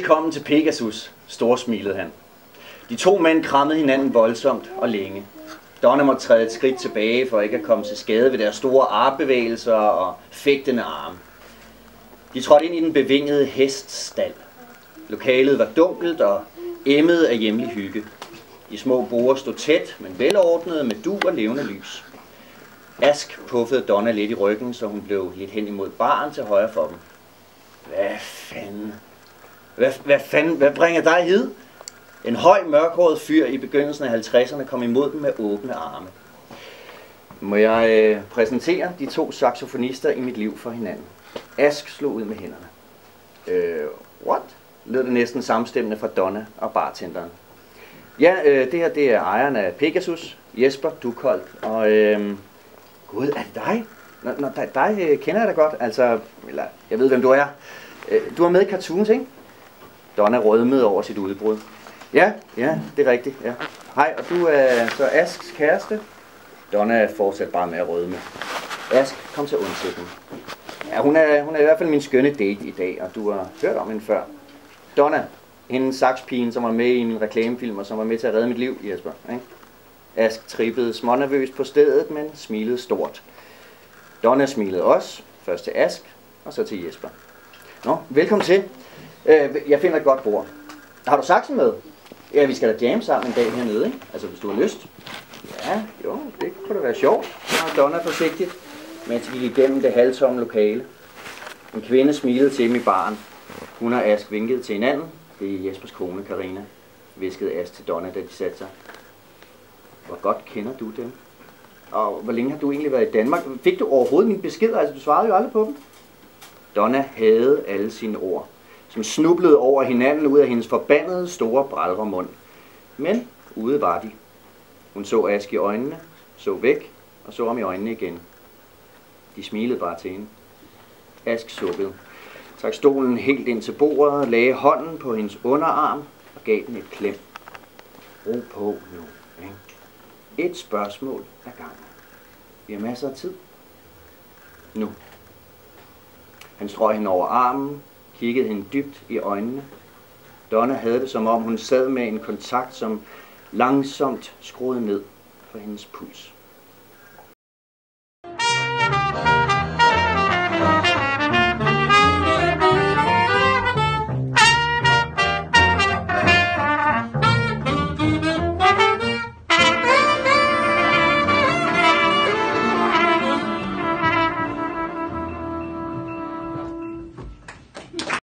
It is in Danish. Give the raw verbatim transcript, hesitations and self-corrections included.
Velkommen til Pegasus, storsmilede han. De to mænd krammede hinanden voldsomt og længe. Donna måtte træde et skridt tilbage for ikke at komme til skade ved deres store armbevægelser og fægtende arme. De trådte ind i den bevingede heststald. Lokalet var dunkelt og emmede af hjemlig hygge. De små borde stod tæt, men velordnede med dug og levende lys. Ask puffede Donna lidt i ryggen, så hun blev lidt hen imod baren til højre for dem. Hvad fanden? Hvad, hvad fanden? Hvad bringer dig hid? En høj, mørkhåret fyr i begyndelsen af halvtredserne kom imod dem med åbne arme. Må jeg øh, præsentere de to saxofonister i mit liv for hinanden. Ask slog ud med hænderne. Øh, what? Lød det næsten samstemmende fra Donna og bartenderen. Ja, øh, det her det er ejeren af Pegasus, Jesper Duckholdt, og øh, gud, er det dig? Nå, nå dig, dig øh, kender jeg da godt, altså, eller jeg ved hvem du er. Øh, du er med i cartoons, ikke? Donna rødmede over sit udbrud. Ja, ja, det er rigtigt, ja. Hej, og du er så Asks kæreste? Donna fortsatte bare med at rødme. Ask, kom til undsætning. Ja, hun er, hun er i hvert fald min skønne date i dag, og du har hørt om hende før. Donna, hende saxpigen, som var med i min reklamefilm, og som var med til at redde mit liv, Jesper. Ikke? Ask trippede smånervøst på stedet, men smilede stort. Donna smilede også, først til Ask, og så til Jesper. Nå, velkommen til. Jeg finder et godt bord. Har du saxen med? Ja, vi skal da jamme sammen en dag hernede, ikke? Altså, hvis du har lyst. Ja, jo, det kunne da være sjovt, sagde Donna forsigtigt, mens de gik igennem det halvtomme lokale. En kvinde smilede til dem i baren. Hun og Ask vinkede til hinanden. Det er Jespers kone, Karina, viskede Ask til Donna, da de satte sig. Hvor godt kender du dem? Og hvor længe har du egentlig været i Danmark? Fik du overhovedet mine beskeder? Altså, du svarede jo aldrig på dem. Donna havde alle sine ord, som snublede over hinanden ud af hendes forbandede store brælremund. Men ude var de. Hun så Ask i øjnene, så væk og så ham i øjnene igen. De smilede bare til hende. Ask sukkede, trak stolen helt ind til bordet, lagde hånden på hendes underarm og gav den et klem. Ro på nu, ikke? Et spørgsmål ad gangen. Vi har masser af tid. Nu. Han strøg hende over armen, kiggede hende dybt i øjnene. Donna havde det, som om hun sad med en kontakt, som langsomt skruede ned for hendes puls.